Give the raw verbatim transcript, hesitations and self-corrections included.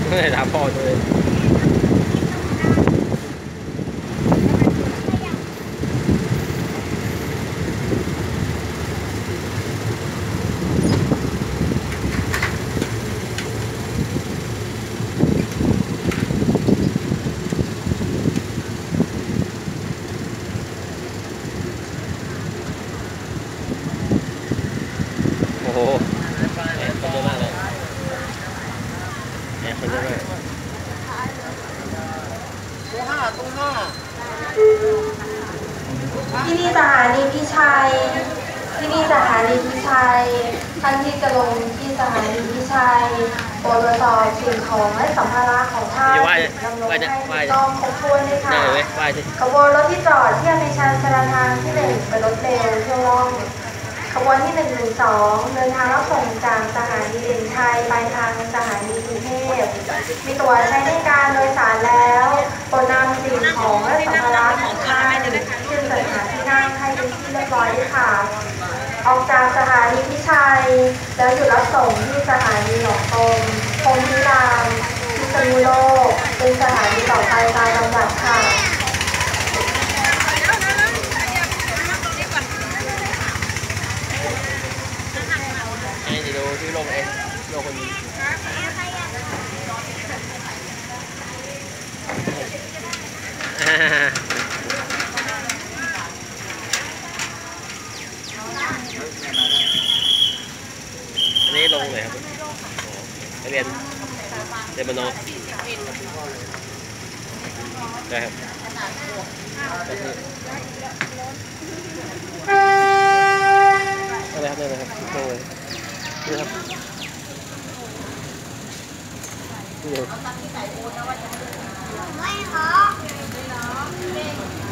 ไม่ได้ถามพ่อเลยโอ้โหแอร์คนเยอะมากเลยแอร์คนเยอะมากตู้ห้าตู้ห้าที่นี่สถานีพิชัยที่นี่สถานีพิชัยท่านที่จะลงที่สถานีพิชัยโปรดตรวจสอบสิ่งของและสัมภาระของท่านดำรงให้ถูกต้องครบถ้วนด้วยค่ะขบวนรถที่จอดเทียบในชั้นชลทางที่หนึ่งเป็นรถเร็วเที่ยวล่องขบวนที่หนึ่งหนึ่งสองเดินทางรับส่งจากสถานีเด่นชัยไปทางสถานีกรุงเทพมีตั๋วใช้ในการโดยสารแล้วโปรดนำสิ่งของและสัมภาระของท่านขึ้นจัดหาที่นั่งให้เป็นที่เรียบร้อยด้วยค่ะออกจากสถานีพิชัยแล้วหยุดรับส่งที่สถานีหนองตมพงพิรามพิษณุโลกเป็นสถานีต่อไปตามลำดับค่ะให้ดูที่ลงเองลงคนนี้อันนี้ลงเลยครับเรียนเรียนมโนได้ครับอะไรครับนี่นะครับลงเลยนี่ครับนี่